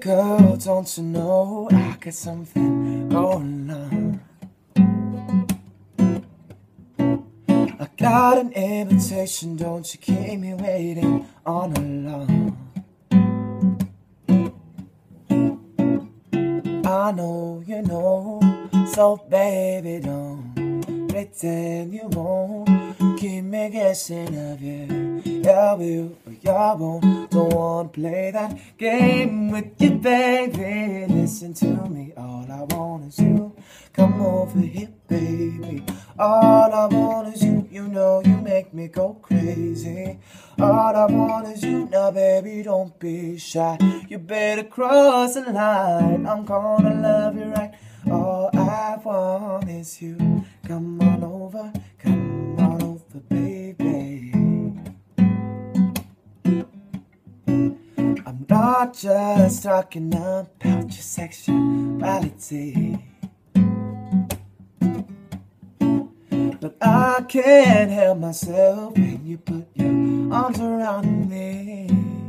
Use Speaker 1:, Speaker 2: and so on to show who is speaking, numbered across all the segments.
Speaker 1: Girl, don't you know I got something going on? I got an invitation, don't you keep me waiting on along. I know you know, so baby don't pretend you won't keep me guessing of you. Yeah, will or yeah won't. Don't wanna play that game with you, baby. Listen to me, all I want is you. Come over here, baby. All I want is you. You know you make me go crazy. All I want is you. Now, baby, don't be shy. You better cross the line. I'm gonna love you right. All I want is you. Come on over, baby. I'm not just talking about your sexuality, but I can't help myself when you put your arms around me.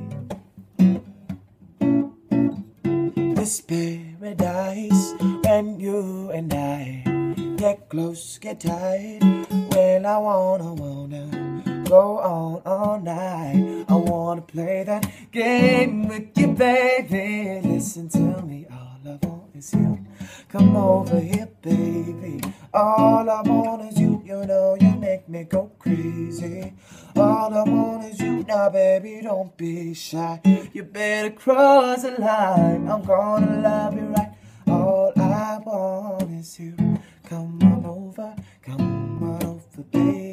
Speaker 1: This paradise when you and I get close, get tight. When I wanna go on all night. I wanna play that game with you, baby. Listen to me, all I want is you. Come over here, baby. All I want is you. You know you make me go crazy. All I want is you. Now, baby, don't be shy. You better cross the line. I'm gonna love you right. All I want is you. Come on over, baby.